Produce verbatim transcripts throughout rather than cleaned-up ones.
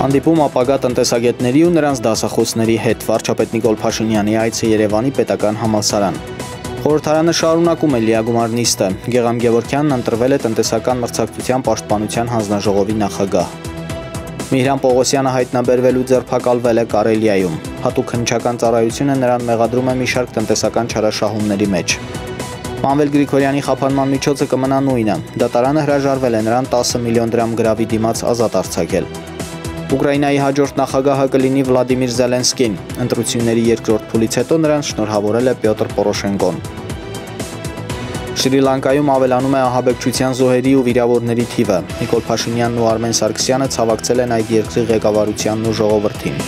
Հանդիպում ապագա տնտեսագետների ու նրանց դասախոսների հետ վարչապետ Նիկոլ Փաշինյանի այցը Երևանի պետական համալսարան։ Խորհրդարանը շարունակում է լիագումար նիստը։ Գեղամ Գևորգյանն ընտրվել է տնտեսական մրցակցության պաշտպանության հանձնաժողովի նախագահ։ Միհրան Պողոսյանը հայտնաբերվելու ձերբակալվել է Կարելիայում։ Հատուկ քննչական ծառայությունը նրան մեղադրում է մի շարք տնտեսական չարաշահումների մեջ։ Մանվել Գրիգորյանի խափանման միջոցը կմնա նույնը։ Դատարանը հրաժարվել է նրան տասը միլիոն դրամ գրավի դիմաց ազատ արձակել։ Ուկրաինայի հաջորդ նախագահը կլինի Վլադիմիր Զելենսկին։ Ընտրությունների երկրորդ փուլից հետո նրան շնորհավորել է Պյոտր Պորոշենկոն։ Շրի Լանկայում ավելանում է ահաբեկչության զոհերի ու վիրավորների թիվը։ Նիկոլ Փաշինյանն ու Արմեն Սարգսյանը ցավակցել են այդ երկրի ղեկավարությանն ու ժողովրդին։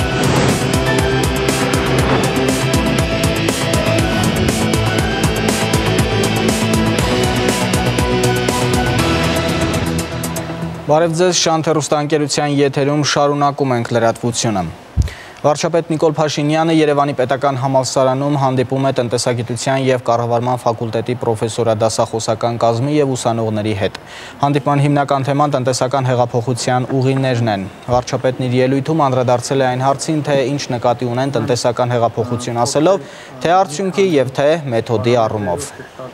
Բարև ձեզ, Շանթ հեռուստաընկերության եթերում շարունակում ենք լրատվությունը։ Վարչապետ Նիկոլ Փաշինյանը Երևանի պետական համալսարանում հանդիպում է տնտեսագիտության և կառավարման ֆակուլտետի պրոֆեսորադասախոսական կազմի և ուսանողների հետ։ Հանդիպման հիմնական թեման տնտեսական հեղափոխության ուղիներն են։ Վարչապետն իր ելույթում անդրադարձել է այն հարցին, թե ինչ նկատի ունեն տնտեսական հեղափոխություն ասելով, թե արդյունքի և թե մեթոդի առումով։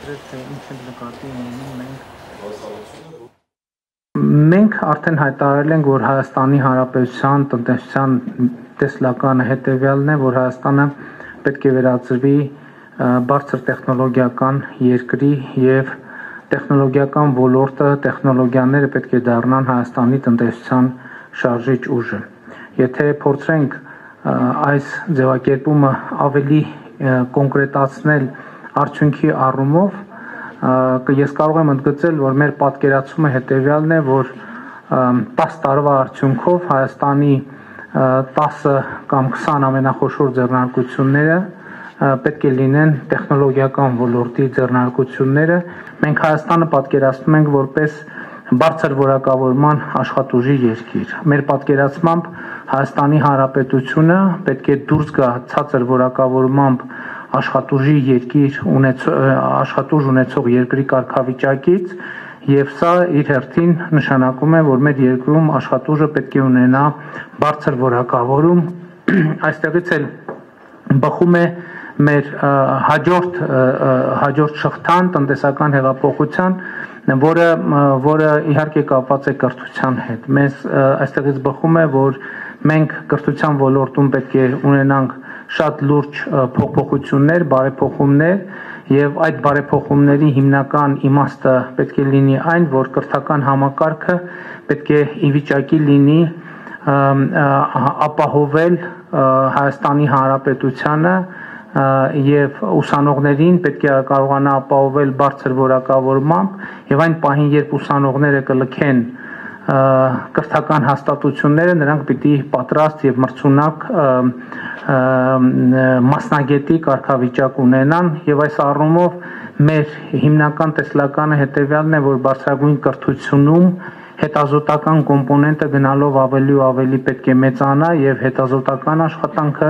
Մենք արդեն հայտարարել ենք, որ Հայաստանի Հանրապետության տնտեսության տեսլականը հետևյալն է, որ Հայաստանը պետք է վերածվի բարձր տեխնոլոգիական երկրի և տեխնոլոգիական ոլորտը, տեխնոլոգիաները պետք է դառնան Հայաստանի տնտեսության շարժիչ ուժը։ Եթե փորձենք այս ձևակերպումը ավելի կոնկրետացնել արդյունքի առումով, ես կարող եմ ընդգծել, որ մեր պատկերացումը հետևյալն է, որ տասը տարվա արդյունքով Հայաստանի տասը կամ քսան ամենախոշոր ձեռնարկությունները պետք է լինեն տեխնոլոգիական ոլորտի ձեռնարկությունները։ Մենք Հայաստանը պատկերացնում ենք որպես բարձր որակավորման աշխատուժի երկիր։ Մեր պատկերացմամբ Հայաստանի Հանրապետությունը պետք է դուրս գա ցածր որակավորմամբ աշխատուժի երկիր աշխատուժ ունեցող երկրի կարգավիճակից եւ սա իր հերթին նշանակում է, որ մեր երկրում աշխատուժը պետք է ունենա բարձր որակավորում, այստեղից էլ բխում է մեր հաջորդ հաջորդ շղթան տնտեսական հեղափոխության, որը որը իհարկե կապված է կրթության հետ։ Մեզ այստեղից բխում է, որ մենք կրթության ոլորտում պետք է ունենանք շատ լուրջ փոփոխություններ, բարեփոխումներ եւ այդ բարեփոխումների հիմնական իմաստը պետք է լինի այն, որ կրթական համակարգը պետք է ի վիճակի լինի ապահովել Հայաստանի Հանրապետությանը եւ ուսանողներին պետք է կարողանա ապահովել բարձր որակավորմամբ եւ այն պահին, երբ ուսանողները կլքեն կրթական հաստատությունները, նրանք պիտի պատրաստ եւ մրցունակ մասնագետի կարգավիճակ ունենան եւ այս առումով մեր հիմնական տեսլականը հետեւյալն է, որ բարձրագույն կրթությունում հետազոտական կոմպոնենտը գնալով ավելի ու ավելի պետք է մեծանա եւ հետազոտական աշխատանքը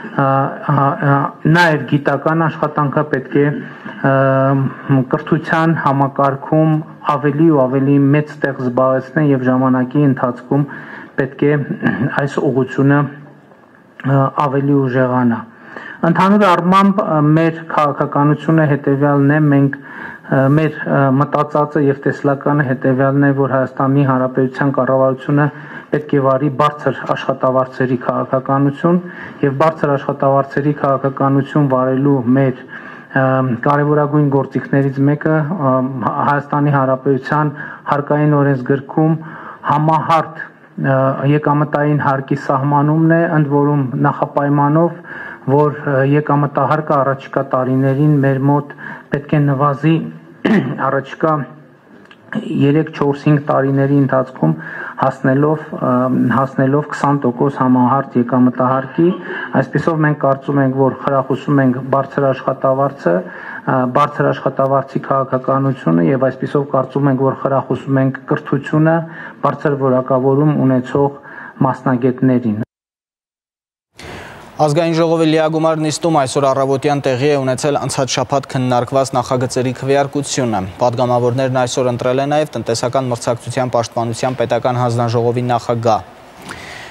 նաեւ գիտական աշխատանքը պետք է կրթության համակարգում ավելի ու ավելի մեծ տեղ զբաղեցնեն եւ ժամանակի ընթացքում պետք է այս ուղղությունը ավելի ուժեղանա։ Ընդհանուր առմամբ մեր քաղաքականությունը հետեւյալն է, մենք մեր մտածածը եւ տեսլականը հետեւյալն է, որ Հայաստանի Հանրապետության կառավարությունը պետք է վարի բարձր աշխատավարձերի քաղաքականություն եւ բարձր աշխատավարձերի քաղաքականություն վարելու մեր կարևորագույն գործիքներից մեկը Հայաստանի Հանրապետության հարկային օրենսգրքում համահարթ եկամտային հարկի սահմանումն է, ընդ որում նախապայմանով, որ եկամտահարկը առաջիկա տարիներին մեր մոտ պետք է նվազի առաջիկա երեք չորս հինգ տարիների ընթացքում հասնելով հասնելով քսան տոկոս համահարթ եկամտահարկի, այսպեսով մենք կարծում ենք, որ խրախուսում ենք բարձր աշխատավարձը, բարձր աշխատավարձի քաղաքականությունը եւ այսպեսով կարծում ենք, որ խրախուսում ենք կրթությունը, բարձր որակավորում ունեցող մասնագետներին։ Ազգային ժողովի լիագումար նիստում այսօր առավոտյան տեղի է ունեցել անցած շաբաթ քննարկված նախագծերի քվեարկությունը։ Պատգամավորներն այսօր ընտրել են նաև տնտեսական մրցակցության պաշտպանության պետական հանձնաժողովի նախագահ։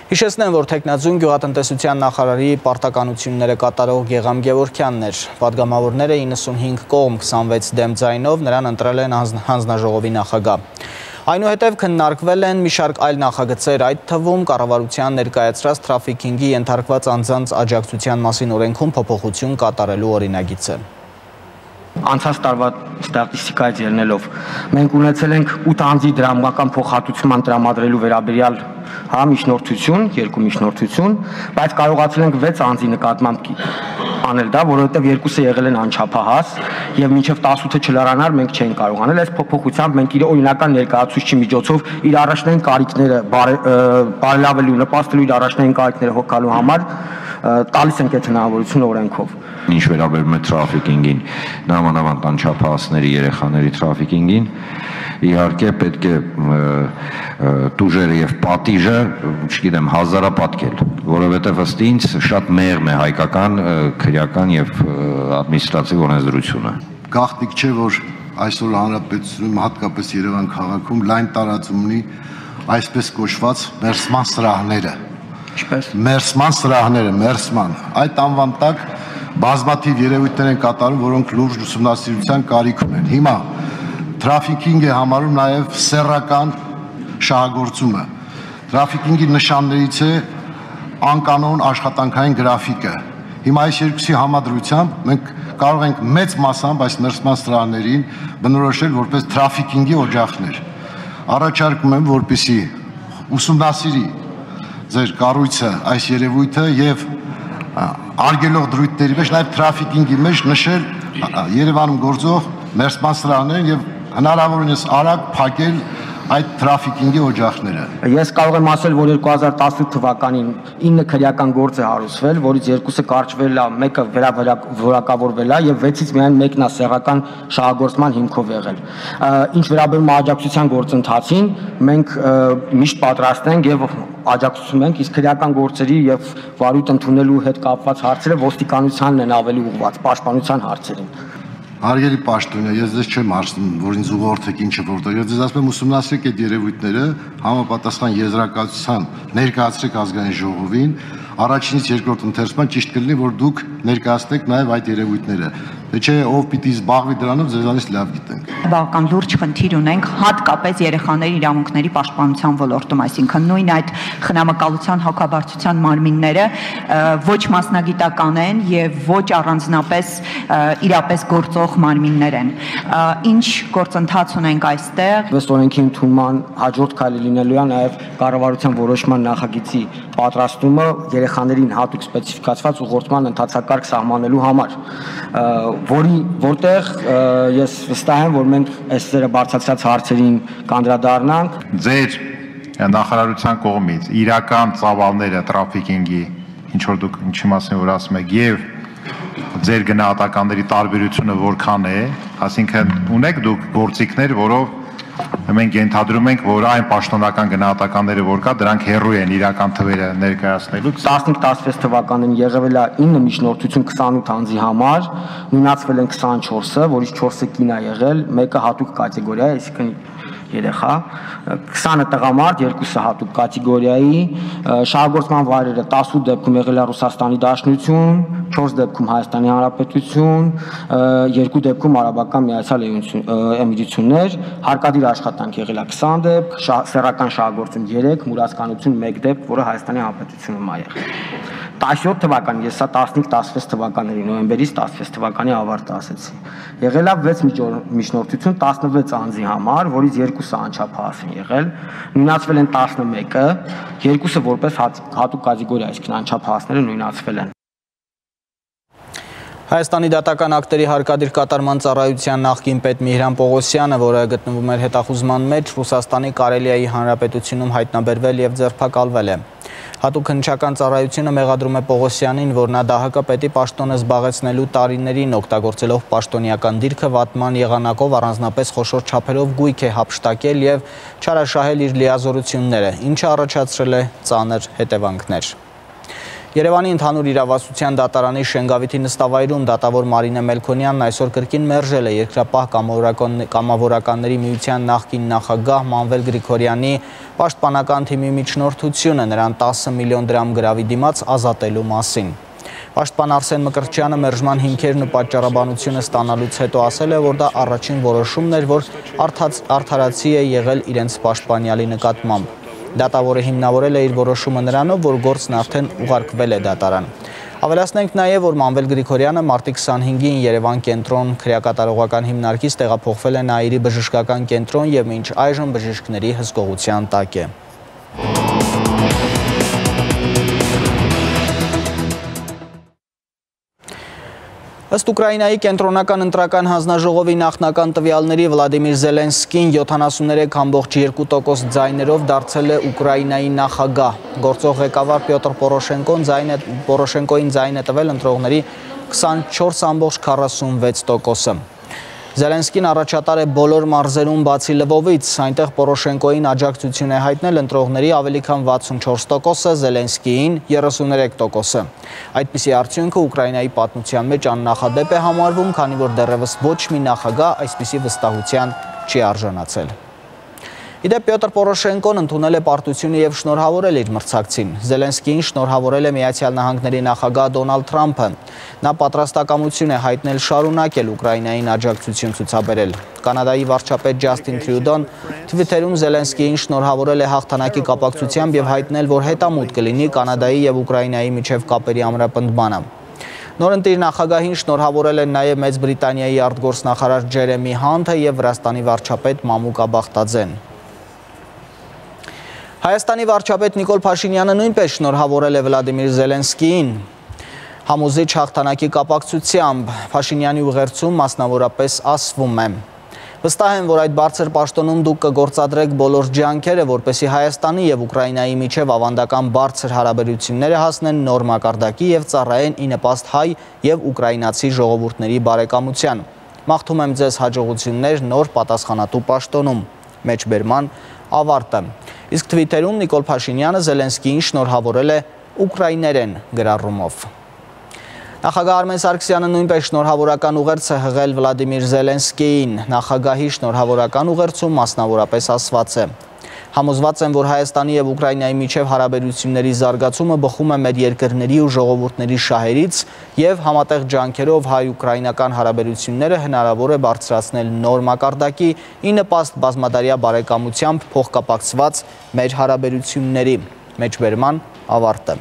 Հիշեցնեմ, որ Թեկնածուն գյուղատնտեսության նախարարի պարտականությունները կատարող Գեգամ Գևորգյանն էր։ Պատգամավորները իննսունհինգ կողմ քսանվեց դեմ ձայնով նրան ընտրել են հանձնաժողովի նախագահ։ Այնուհետև քննարկվել են մի շարք այլ նախագծեր, այդ թվում կառավարության ներկայացրած թրաֆիքինգի ենթարկված անձանց աջակցության մասին օրենքում փոփոխություն կատարելու օրինագիծը։ Անցած տարվա ստատիստիկայից ելնելով մենք ունեցել ենք ութ անձի դրամական փոխհատուցման տրամադրելու վերաբերյալ հա միջնորդություն, երկու միջնորդություն, բայց կարողացել ենք վեց անձի նկատմամբ անել դա, որովհետև երկուսը եղել են անչափահաս եւ մինչեւ տասութը չլարանալ մենք չէինք կարող անել։ Այս փոփոխությամբ մենք իր օրինական ներկայացուցիչի միջոցով իր առաջնային կարիքները բարելավելու, նպաստելու իր առաջնային կարիքները հոգալու համար տալիս ենք այդ հնարավորությունը օրենքով։ Ինչ վերաբերում է թրաֆիքինգին, նամանավանդ անչափահասների երեխաների թրաֆիքինգին, իհարկե պետք է տուժերը եւ պատիժը, չգիտեմ, հազարապատկել, որովհետեւ ըստ ինձ շատ մեղմ է հայկական քրեական եւ ադմինիստրատիվ օրենսդրությունը։ Գաղտնիք չէ, որ այսօր հանրապետությունում, հատկապես Երևան քաղաքում լայն տարածում ունի այսպես կոչված մերսման սրահները։ Ինչպես մերսման սրահները, մերսման։ Այդ անվան տակ բազմաթիվ երևույթներ են կատարում, որոնք լուրջ ուսումնասիրության կարիք ունեն։ Հիմա թրաֆիքինգ է համարում նաև սեռական շահագործումը։ Թրաֆիքինգի նշաններից է անկանոն աշխատանքային գրաֆիկը։ Հիմա այս երկուսի համադրությամբ մենք կարող ենք մեծ մասամբ այս մերսման սրահներին բնորոշել որպես թրաֆիքինգի օջախներ։ Առաջարկում եմ, որպեսզի ուսումնասիրի ձեր կառույցը այս երևույթը եւ արգելող դրույթների մեջ, նաև թրաֆիքինգի մեջ նշել Երևանում գործող մերսման սրահներն եւ հնարավորինս արագ փակել այդ թրաֆիքինգի օջախները։ Ես կարող եմ ասել, որ երկու հազար տասութ թվականին ինը քրեական գործ է հարուցվել, որից երկուսը կարճվել է, մեկը վերավորակավորվել է եւ վեցից միայն մեկն է սեռական շահագործման հիմքով եղել։ Ինչ վերաբերում է աջակցության գործընթացին, մենք միշտ պատրաստ ենք եւ աջակցում ենք, իսկ քրեական գործերի եւ վարույթ ընդունելու հետ կապված հարցերը ոստիկանությանն են ավելի ուղղված, պաշտպանության հարցերին։ Հարգելի պաշտոնյա, ես ձեզ չեմ հարցնում, որ ինձ ուղղորդեք ինչը որտեղ։ Ես ձեզ ասում եմ ուսումնասիրեք այդ երևույթները, համապատասխան եզրակացության ներկայացրեք ազգային ժողովին, առաջինից երկրորդ ընթերցման ճիշտ կլինի, որ դուք ներկայացնեք նաև այդ երևույթները։ Թե չէ ով պիտի զբաղվի դրանով, ձեզանից լավ գիտենք։ Բավական լուրջ խնդիր ունենք հատկապես երեխաների իրավունքների պաշտպանության ոլորտում, այսինքն նույն այդ խնամակալության հոգաբարձության մարմինները ոչ մասնագիտական են եւ ոչ առանձնապես իրապես գործող մարմիններ են։ Ինչ գործընթաց ունենք այստեղ։ Ըստ օրենքի ընդունման հաջորդ քայլը լինելու է նաեւ կառավարության որոշման նախագծի պատրաստումը երեխաներին հատուկ սպეციფიკացված ուղղորդման ընթացակարգ սահմանելու համար, որի որտեղ ես վստահ եմ, որ մենք այս ծերը բարձրացած հարցերին կանդրադառնանք։ Ձեր նախարարության կողմից իրական ծավալները թրաֆիքինգի, ինչ որ դուք ինչի մասին որ ասում եք, եւ ձեր գնահատականների տարբերությունը որքան է, այսինքն ունեք դուք գործիքներ, որով մենք ենթադրում ենք, որ այն պաշտոնական գնահատականները, որ կա, դրանք հեռու են իրական թվերը ներկայացնելուց։ տասնհինգ տասնվեց թվականին եղել է ինը միջնորդություն քսանութ անձի համար, նույնացվել են քսանչորսը, որից չորսը կին է եղել, մեկը հատուկ կատեգորիա է, այսինքն երեխա, քսանը տղամարդ, երկուսը հատուկ կատեգորիայի, շահագործման վայրերը տասութ դեպքում եղել է Ռուսաստանի Դաշնություն, չորս դեպքում Հայաստանի Հանրապետություն, երկու դեպքում Արաբական Միացյալ Էմիրություններ, հարկադիր աշխատանք եղել է քսան դեպք, սեռական շահագործում երեք, մուրացկանություն մեկ դեպք, որը Հայաստանի Հանրապետությունում է եղել։ տասնյոթ թվականին, ես սա տասնհինգ տասնվեց թվականների նոյեմբերից տասնվեց թվականի ավարտը ասեցի։ Եղել է վեց միջնորդություն տասնվեց անձի համար, որից երկուսը անչափահաս են եղել, նույնացվել են տասնմեկը, երկուսը որպես հատուկ կատեգորիա, այսինքն անչափահասները նույնացվել են։ Հայաստանի դատական ակտերի հարկադիր կատարման ծառայության նախկին պետ Միհրան Պողոսյանը, որը գտնվում էր հետախուզման մեջ, Ռուսաստանի Կարելիայի Հանրապետությունում հայտնաբերվել եւ ձերբակալվել է։ Հատուկ քննչական ծառայությունը մեղադրում է Պողոսյանին, որ նա ԴՀԿ պետի պաշտոնը զբաղեցնելու տարիներին օգտագործելով պաշտոնյական դիրքը վատման եղանակով առանձնապես խոշոր չափերով գույք է հափշտակել եւ չարաշահել իր լիազորությունները, ինչը առաջացրել է ծանր հետևանքներ։ Երևանի ընդհանուր իրավասության դատարանի Շենգավիթի նստավայրում դատավոր Մարինե Մելքոնյանն այսօր կրկին մերժել է երկրապահ կամավորականների միության նախկին նախագահ Մանվել Գրիգորյանի պաշտպանական թիմի միջնորդությունը նրան տասը միլիոն դրամ գրավի դիմաց ազատելու մասին։ Պաշտպան Արսեն Մկրտչյանը մերժման հիմքերն ու պատճառաբանությունը ստանալուց հետո ասել է, որ դա առաջին որոշումն էր, որ արդարացի է եղել իրենց պաշտպանյալի նկատմամբ։ Դատավորը հիմնավորել է իր որոշումը նրանով, որ գործն արդեն ուղարկվել է դատարան։ Ավելացնենք նաև, որ Մանվել Գրիգորյանը մարտի քսանհինգին Երևան կենտրոն քրեակատարողական հիմնարկից տեղափոխվել է Նաիրի բժշկական կենտրոն եւ մինչ այժմ բժիշկների հսկողության տակ է։ Ըստ Ուկրաինայի կենտրոնական ընտրական հանձնաժողովի նախնական տվյալների Վլադիմիր Զելենսկին յոթանասուններեք կόμ երկու տոկոս ձայներով դարձել է Ուկրաինայի նախագահ։ Գործող ղեկավար Պյոտր Պորոշենկոին ձայն է տվել ընտրողների քսանչորս կόμ քառասունվեց տոկոսը։ Զելենսկին առաջատար է բոլոր մարզերում բացի Լվովից, այնտեղ Պորոշենկոին աջակցություն է հայտնել ընտրողների ավելի քան վաթսունչորս տոկոսը, Զելենսկիին երեսուներեք տոկոսը։ Այդպիսի արդյունքը Ուկրաինայի պատմության մեջ աննախադեպ է համարվում, քանի որ դեռևս ոչ մի նախագահ այսպիսի վստահության չի արժանացել։ Իդեպ Պյոտր Պորոշենկոն ընդունել է պարտությունը եւ շնորհավորել իր մրցակցին։ Զելենսկիին շնորհավորել է Միացյալ Նահանգների նախագահ Դոնալդ Թրամփը։ Նա պատրաստակամություն է հայտնել շարունակել Ուկրաինային աջակցություն ցուցաբերել։ Կանադայի վարչապետ Ջասթին Թրյուդոն Թվիթերում Զելենսկիին շնորհավորել է հաղթանակի կապակցությամբ եւ հայտնել, որ հետամուտ կլինի Կանադայի եւ Ուկրաինայի միջև կապերի ամրապնդմանը։ Նորընտիր նախագահին շնորհավորել են նաև Մեծ Բրիտանիայի արտգործնախարար Ջերեմի Հանթը եւ Վրաստանի վարչապետ Մամուկա Բախտաձեն։ Հայաստանի վարչապետ Նիկոլ Փաշինյանը նույնպես շնորհավորել է Վլադիմիր Զելենսկիին համոզիչ հաղթանակի կապակցությամբ։ Փաշինյանի ուղերձում մասնավորապես ասվում է. Վստահ եմ, որ այդ բարձր պաշտոնում դուք կգործադրեք բոլոր ջանքերը, որպեսզի Հայաստանի եւ Ուկրաինայի միջև ավանդական բարձր հարաբերությունները հասնեն նոր մակարդակի եւ ծառայեն ի նպաստ հայ եւ ուկրաինացի ժողովուրդների բարեկամության։ Մաղթում եմ ձեզ հաջողություններ նոր պատասխանատու պաշտոնում։ Մեջբերման ավարտը։ Իսկ Թվիթերում Նիկոլ Փաշինյանը Զելենսկիին շնորհավորել է ուկրաիներեն գրառումով։ Նախագահ Արմեն Սարգսյանը նույնպես շնորհավորական ուղերձ է հղել Վլադիմիր Զելենսկիին։ Նախագահի շնորհավորական ուղերձում մասնավորապես ասված է. Համոզված եմ, որ Հայաստանի եւ Ուկրաինայի միջև հարաբերությունների զարգացումը բխում է մեր երկրների ու ժողովուրդների շահերից եւ համատեղ ջանքերով հայ-ուկրաինական հարաբերությունները հնարավոր է բարձրացնել նոր մակարդակի ի նպաստ բազմադարյա բարեկամությամբ փոխկապակցված մեր հարաբերությունների։ Մեջբերման ավարտը։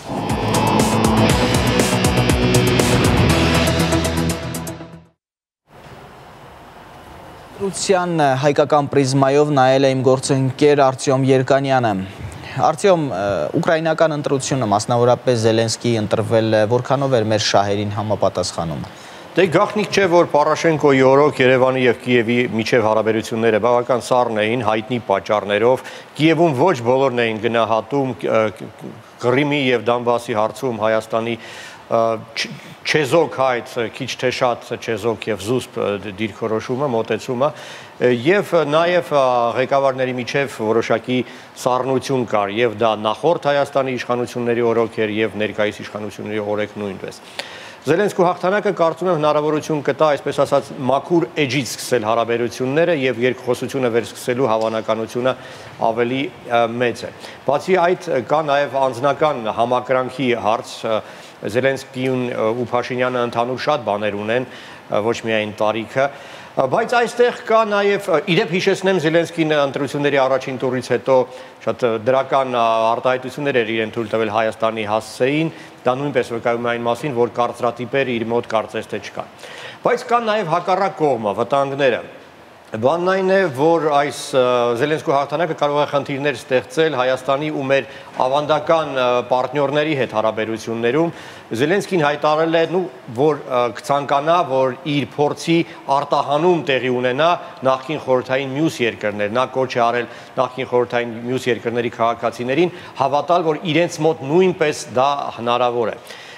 Հայկական պրիզմայով նայել է իմ գործընկեր Արտյոմ Երկանյանը։ Արտյոմ, ուկրաինական ընտրությունը մասնավորապես Զելենսկիի ընտրվել որքանով էր մեր շահերին համապատասխանում։ Դե գաղտնիք չէ, որ Պորոշենկոյի օրոք Երևանի եւ Կիևի միջև հարաբերությունները բավական սառն էին հայտնի պատճառներով։ Կիևում ոչ բոլորն էին գնահատում Կրիմի եւ Դոնբասի հարցում Հայաստանի չեզոք հայց, քիչ թե շատ չեզոք եւ զուսպ դիրքորոշումը, մոտեցումը եւ նաեւ ղեկավարների միջև որոշակի սառնություն կար եւ դա նախորդ Հայաստանի իշխանությունների օրոք էր եւ ներկայիս իշխանությունների օրոք նույնպես։ Զելենսկու հաղթանակը կարծում եմ հնարավորություն կտա, այսպես ասած, մաքուր էջից սկսել հարաբերությունները եւ երկխոսությունը վերսկսելու հավանականությունը ավելի մեծ է։ Բացի այդ կա նաեւ անձնական համակրանքի հարց, Զելենսկին ու Փաշինյանը ընդհանուր շատ բաներ ունեն, ոչ միայն տարիքը, բայց այստեղ կա նաև իդեպ հիշեցնեմ Զելենսկին ընտրությունների առաջին տուրից հետո շատ դրական արտահայտություններ էր իրեն թույլ տվել Հայաստանի հասցեին, դա նույնպես վկայում է այն մասին, որ կարծրատիպեր իր մոտ կարծես թե չկան։ Բայց կա նաև հակառակ կողմը, վտանգները։ Բանն այն է, որ այս Զելենսկու հաղթանակը կարող է խնդիրներ ստեղծել Հայաստանի ու մեր ավանդական պարտներների հետ հարաբերություններում։ Զելենսկին հայտարարել է, որ կցանկանա, որ իր փորձի արտահանում տեղի ունենա նախկին խորհրդային մյուս երկրներ, նա կոչ է արել նախկին խորհրդային մյուս երկրների քաղաքացիներին հավատալ, որ իրենց մոտ նույնպես դա հնարավոր է։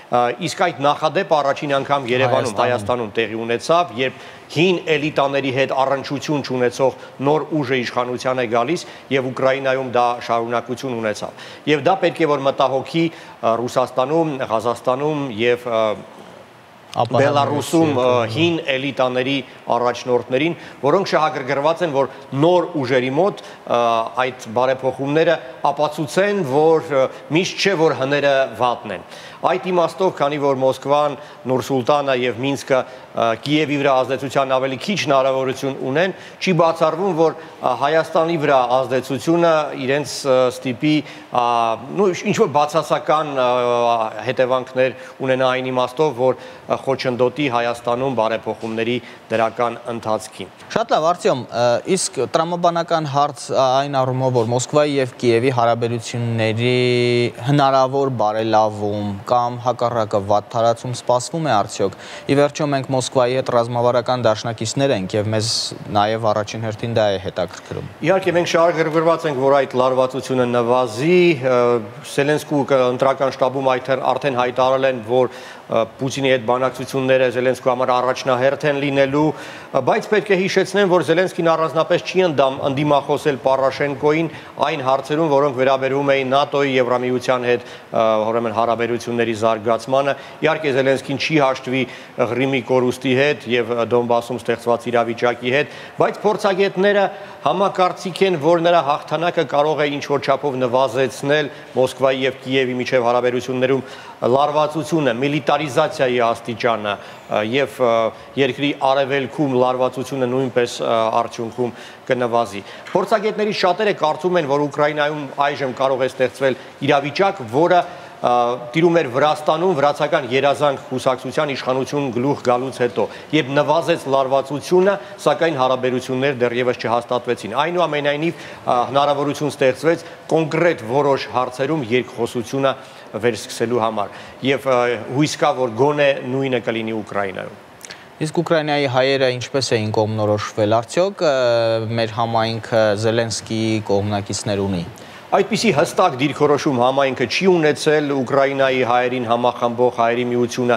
Իսկ այդ նախադեպը առաջին անգամ Երևանում, Հայաստանում տեղի ունեցավ, երբ հին էլիտաների հետ առնչություն չունեցող նոր ուժը իշխանության է գալիս եւ Ուկրաինայում դա շարունակություն ունեցավ։ Եվ դա պետք է որ մտահոգի Ռուսաստանում, Ղազախստանում եւ Բելարուսում հին էլիտաների առաջնորդներին, որոնք շահագրգռված են, որ նոր ուժերի մոտ այդ բարեփոխումները ապացուցեն, որ միշտ չէ, որ հները վատն են։ Այդ իմաստով, քանի որ Մոսկվան, Նուր-Սուլտանը եւ Մինսկը Կիևի վրա ազդեցության ավելի քիչ հնարավորություն ունեն, չի բացառվում, որ Հայաստանի վրա ազդեցությունը իրենց ստիպի ինչ-որ բացասական հետևանքներ ունենա այն իմաստով, որ խոչընդոտի Հայաստանում բարեփոխումների դրական ընթացքին։ Շատ լավ, Արտյոմ, իսկ տրամաբանական հարց այն առումով, որ Մոսկվայի եւ Կիևի հարաբերությունների հնարավոր բարելավում կամ հակառակը վատ թարացում սպասվում է արդյոք։ Ի վերջո մենք Մոսկվայի հետ ռազմավարական դաշնակիցներ ենք եւ մեզ նաեւ առաջին հերթին դա է հետաքրքրում։ Իհարկե մենք շահագրգռված ենք, որ այդ լարվածությունը նվազի, Զելենսկու ընտրական շտաբում արդեն հայտարարել են, որ Պուտինի հետ բանակցությունները Զելենսկու համար առաջնահերթ են լինելու, բայց պետք է հիշեցնեմ, որ Զելենսկին առանձնապես չի ընդդիմախոսել Պորոշենկոին այն հարցերում, որոնք վերաբերում էին ՆԱՏՕ-ի Եվրամիության հետ ուրեմն հարաբերությունների զարգացմանը։ Իհարկե Զելենսկին չի հաշտվի Ղրիմի կորուստի հետ եւ Դոնբասում ստեղծված իրավիճակի հետ, բայց փորձագետները համակարծիք են, որ նրա հաղթանակը կարող է ինչ-որ չափով նվազեցնել Մոսկվայի եւ Կիևի միջև հարաբերություններում լարվածությունը, միլիտարիզացիայի աստիճանը եւ երկրի արևելքում լարվածությունը նույնպես արդյունքում կնվազի։ Փորձագետների շատերը կարծում են, որ Ուկրաինայում այժմ կարող է ստեղծվել իրավիճակ, որը տիրում էր Վրաստանում վրացական երազանք կուսակցության իշխանություն գլուխ գալուց հետո, երբ նվազեց լարվածությունը, սակայն հարաբերություններ դեռևս չհաստատվեցին։ Այնուամենայնիվ հնարավորություն ստեղծվեց կոնկրետ որոշ հարցերում երկխոսությունը վերսկսելու համար եւ հույս կա, որ գոնե նույնը կլինի Ուկրաինայում։ Իսկ Ուկրաինայի հայերը ինչպես էին կողմնորոշվել, արդյոք մեր համայնքը Զելենսկիի կողմնակիցներ ունի։ Այդպիսի հստակ դիրքորոշում համայնքը չի ունեցել, Ուկրաինայի հայերին համախմբող հայերի միությունը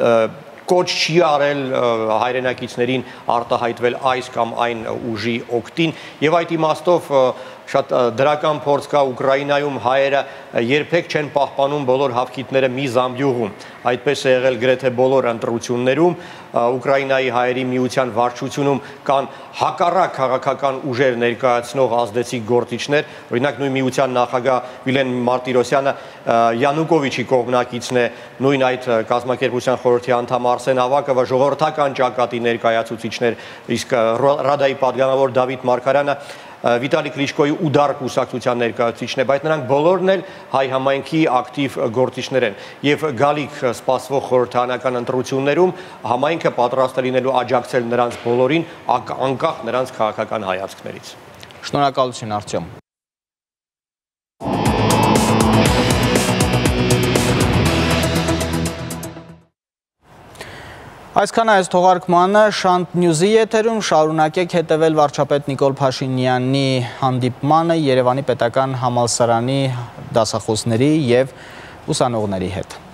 կոչ չի արել հայրենակիցներին արտահայտվել այս կամ այն ուժի օգտին եւ այդ իմաստով շատ դրական փորձ կա Ուկրաինայում հայերը երբեք չեն պահպանում բոլոր հավքիթները մի զամբյուղում։ Այդպես է եղել գրեթե բոլոր ընտրություններում, Ուկրաինայի հայերի միության վարչությունում կան հակառակ քաղաքական ուժեր ներկայացնող ազդեցիկ գործիչներ, օրինակ նույն միության նախագահ Վիլեն Մարտիրոսյանը Յանուկովիչի կողմնակիցն է, նույն այդ կազմակերպության խորհրդի անդամ Արսեն Ավակովը ժողովրդական ճակատի ներկայացուցիչներ, իսկ Ռադայի падգամավոր Դավիթ Մարգարյանը Վիտալի Կլիչկոյի ուդար կուսակցության ներկայացուցիչն է, բայց նրանք բոլորն էլ հայ համայնքի ակտիվ գործիչներ են եւ գալիք սպասվող խորհրդարանական ընտրություններում համայնքը պատրաստ է լինելու աջակցել նրանց բոլորին, անկախ նրանց քաղաքական հայացքներից։ Շնորհակալություն, Արտյոմ։ Այսքան այս թողարկմանը Շանթ Նյուզի եթերում, շարունակեք հետևել վարչապետ Նիկոլ Փաշինյանի հանդիպմանը Երևանի պետական համալսարանի դասախոսների եւ ուսանողների հետ։